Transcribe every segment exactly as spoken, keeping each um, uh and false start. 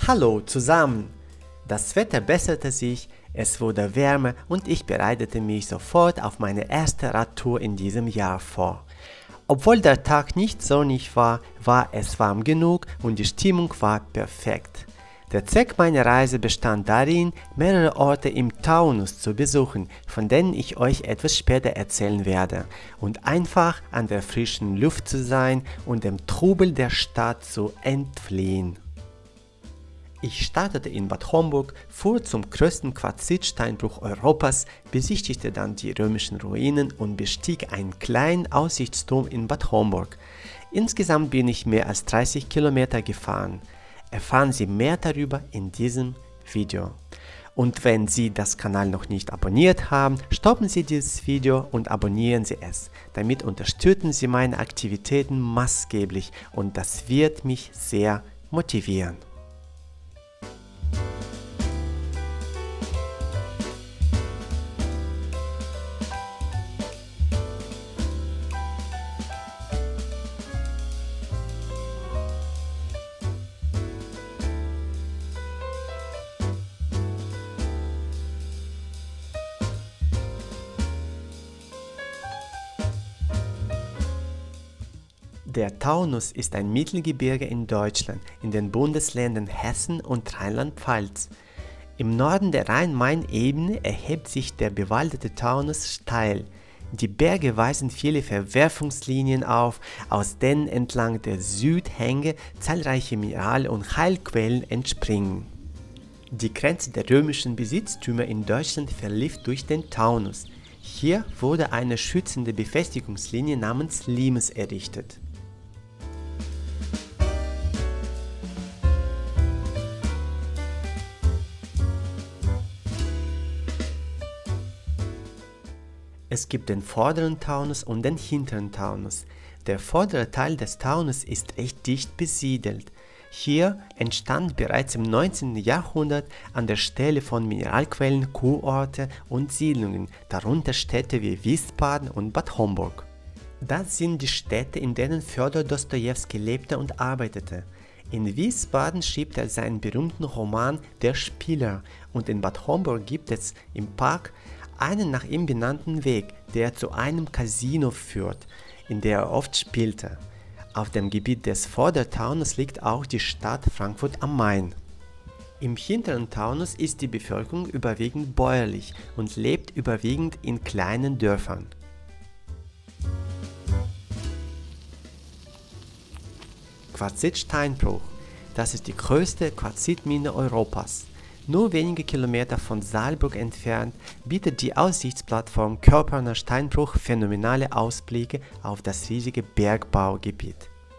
Hallo zusammen! Das Wetter besserte sich, es wurde wärmer und ich bereitete mich sofort auf meine erste Radtour in diesem Jahr vor. Obwohl der Tag nicht sonnig war, war es warm genug und die Stimmung war perfekt. Der Zweck meiner Reise bestand darin, mehrere Orte im Taunus zu besuchen, von denen ich euch etwas später erzählen werde, und einfach an der frischen Luft zu sein und dem Trubel der Stadt zu entfliehen. Ich startete in Bad Homburg, fuhr zum größten Quarzitsteinbruch Europas, besichtigte dann die römischen Ruinen und bestieg einen kleinen Aussichtsturm in Bad Homburg. Insgesamt bin ich mehr als dreißig Kilometer gefahren. Erfahren Sie mehr darüber in diesem Video. Und wenn Sie das Kanal noch nicht abonniert haben, stoppen Sie dieses Video und abonnieren Sie es. Damit unterstützen Sie meine Aktivitäten maßgeblich und das wird mich sehr motivieren. Der Taunus ist ein Mittelgebirge in Deutschland, in den Bundesländern Hessen und Rheinland-Pfalz. Im Norden der Rhein-Main-Ebene erhebt sich der bewaldete Taunus steil. Die Berge weisen viele Verwerfungslinien auf, aus denen entlang der Südhänge zahlreiche Mineral- und Heilquellen entspringen. Die Grenze der römischen Besitztümer in Deutschland verlief durch den Taunus. Hier wurde eine schützende Befestigungslinie namens Limes errichtet. Es gibt den vorderen Taunus und den hinteren Taunus. Der vordere Teil des Taunus ist recht dicht besiedelt. Hier entstand bereits im neunzehnten Jahrhundert an der Stelle von Mineralquellen Kurorte und Siedlungen, darunter Städte wie Wiesbaden und Bad Homburg. Das sind die Städte, in denen Fjodor Dostojewski lebte und arbeitete. In Wiesbaden schrieb er seinen berühmten Roman Der Spieler und in Bad Homburg gibt es im Park einen nach ihm benannten Weg, der zu einem Casino führt, in der er oft spielte. Auf dem Gebiet des Vordertaunus liegt auch die Stadt Frankfurt am Main. Im hinteren Taunus ist die Bevölkerung überwiegend bäuerlich und lebt überwiegend in kleinen Dörfern. Quarzitsteinbruch. Das ist die größte Quarzitmine Europas. Nur wenige Kilometer von Saalburg entfernt bietet die Aussichtsplattform Körperner Steinbruch phänomenale Ausblicke auf das riesige Bergbaugebiet.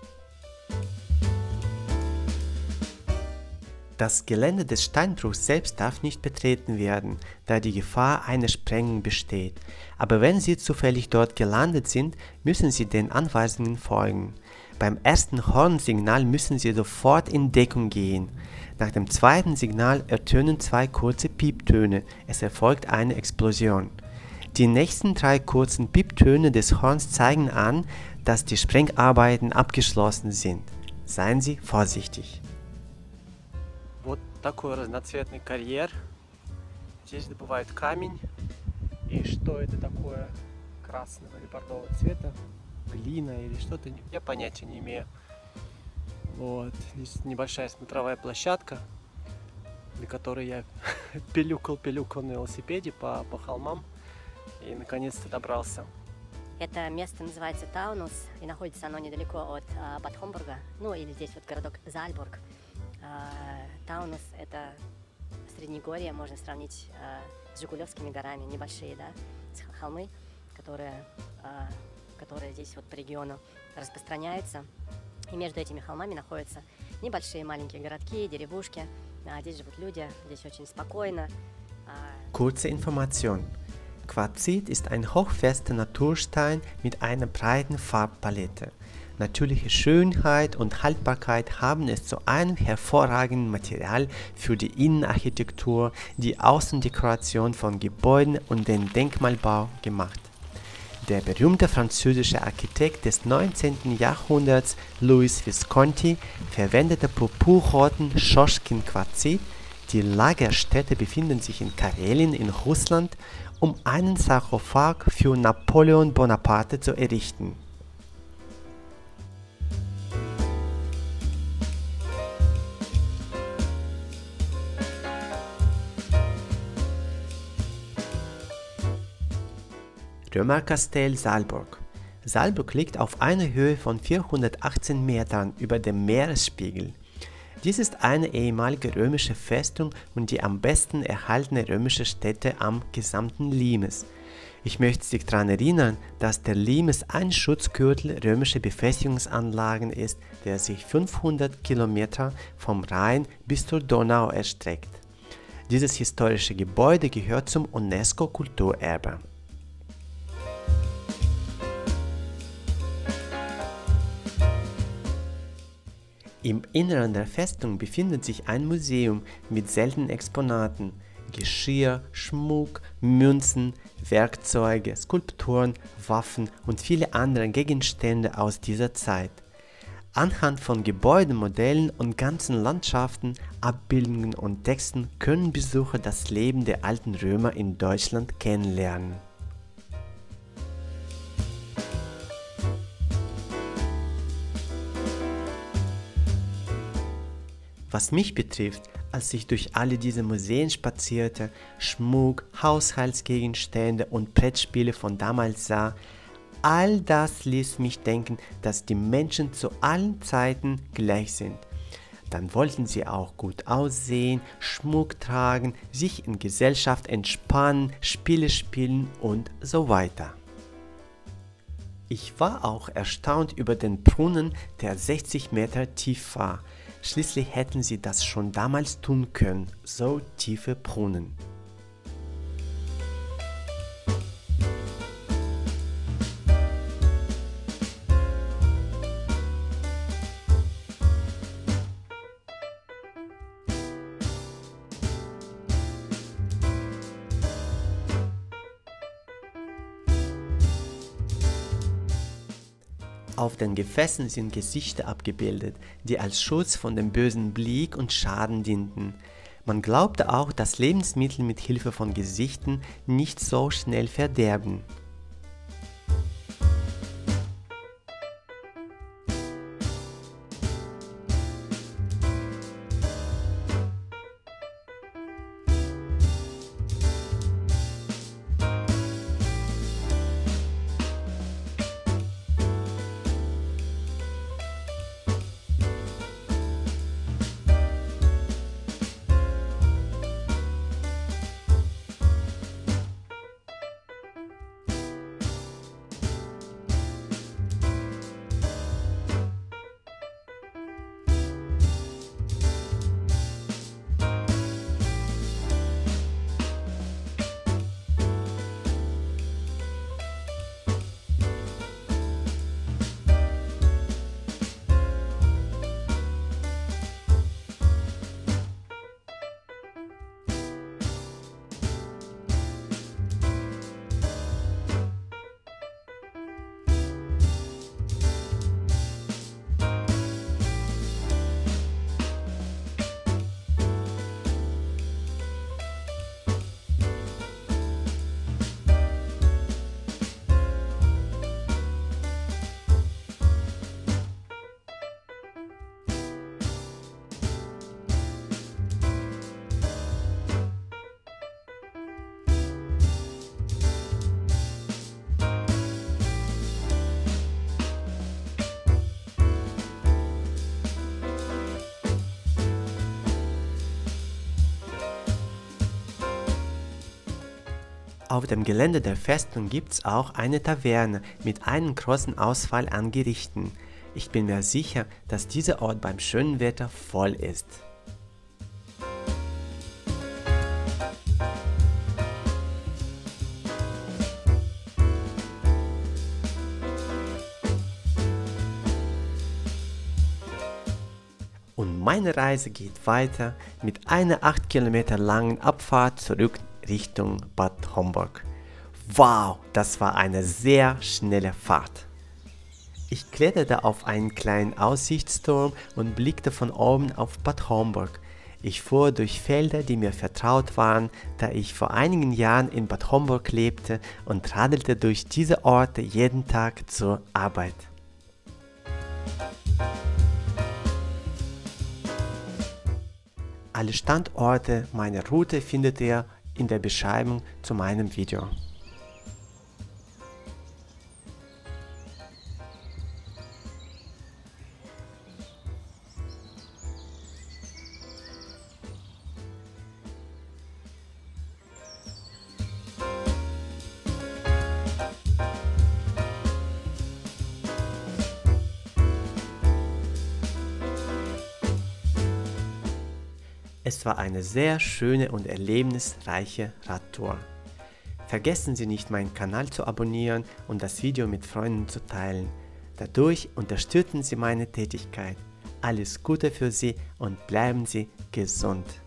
Das Gelände des Steinbruchs selbst darf nicht betreten werden, da die Gefahr einer Sprengung besteht. Aber wenn Sie zufällig dort gelandet sind, müssen Sie den Anweisungen folgen. Beim ersten Hornsignal müssen Sie sofort in Deckung gehen. Nach dem zweiten Signal ertönen zwei kurze Pieptöne, es erfolgt eine Explosion. Die nächsten drei kurzen Pieptöne des Horns zeigen an, dass die Sprengarbeiten abgeschlossen sind. Seien Sie vorsichtig. Вот такой разноцветный карьер. Здесь добывают камень. И что это такое красного или бордового цвета? Глина или что-то, я понятия не имею. Вот, здесь небольшая смотровая площадка, до которой я пилюкал-пилюкал на велосипеде по, по холмам и наконец-то добрался. Это место называется Таунус, и находится оно недалеко от а, Бад Homburga, ну или здесь вот городок Зальбург. А, Таунус — это Среднегорье, можно сравнить а, с Жигулевскими горами, небольшие, да, холмы, которые, а, которые здесь вот по региону распространяются. И между этими холмами находятся небольшие маленькие городки, деревушки. А здесь живут люди, здесь очень спокойно. Kurze Information. Quarzit ist ein hochfester Naturstein mit einer breiten Farbpalette. Natürliche Schönheit und Haltbarkeit haben es zu einem hervorragenden Material für die Innenarchitektur, die Außendekoration von Gebäuden und den Denkmalbau gemacht. Der berühmte französische Architekt des neunzehnten Jahrhunderts Louis Visconti verwendete purpurroten Schoschkin-Quarzit. Die Lagerstätte befinden sich in Karelien in Russland, um einen Sarkophag für Napoleon Bonaparte zu errichten. Römerkastell Saalburg. Saalburg liegt auf einer Höhe von vierhundertachtzehn Metern über dem Meeresspiegel. Dies ist eine ehemalige römische Festung und die am besten erhaltene römische Stätte am gesamten Limes. Ich möchte dich daran erinnern, dass der Limes ein Schutzgürtel römischer Befestigungsanlagen ist, der sich fünfhundert Kilometer vom Rhein bis zur Donau erstreckt. Dieses historische Gebäude gehört zum UNESCO-Kulturerbe. Im Inneren der Festung befindet sich ein Museum mit seltenen Exponaten, Geschirr, Schmuck, Münzen, Werkzeuge, Skulpturen, Waffen und viele andere Gegenstände aus dieser Zeit. Anhand von Gebäudemodellen und ganzen Landschaften, Abbildungen und Texten können Besucher das Leben der alten Römer in Deutschland kennenlernen. Was mich betrifft, als ich durch alle diese Museen spazierte, Schmuck, Haushaltsgegenstände und Brettspiele von damals sah, all das ließ mich denken, dass die Menschen zu allen Zeiten gleich sind. Dann wollten sie auch gut aussehen, Schmuck tragen, sich in Gesellschaft entspannen, Spiele spielen und so weiter. Ich war auch erstaunt über den Brunnen, der sechzig Meter tief war. Schließlich hätten sie das schon damals tun können, so tiefe Brunnen. Auf den Gefäßen sind Gesichter abgebildet, die als Schutz von dem bösen Blick und Schaden dienten. Man glaubte auch, dass Lebensmittel mit Hilfe von Gesichtern nicht so schnell verderben. Auf dem Gelände der Festung gibt es auch eine Taverne mit einem großen Auswahl an Gerichten. Ich bin mir sicher, dass dieser Ort beim schönen Wetter voll ist. Und meine Reise geht weiter mit einer acht Kilometer langen Abfahrt zurück Richtung Bad Homburg. Wow, das war eine sehr schnelle Fahrt. Ich kletterte auf einen kleinen Aussichtsturm und blickte von oben auf Bad Homburg. Ich fuhr durch Felder, die mir vertraut waren, da ich vor einigen Jahren in Bad Homburg lebte, und radelte durch diese Orte jeden Tag zur Arbeit. Alle Standorte meiner Route findet ihr in der Beschreibung zu meinem Video. Es war eine sehr schöne und erlebnisreiche Radtour. Vergessen Sie nicht, meinen Kanal zu abonnieren und das Video mit Freunden zu teilen. Dadurch unterstützen Sie meine Tätigkeit. Alles Gute für Sie und bleiben Sie gesund.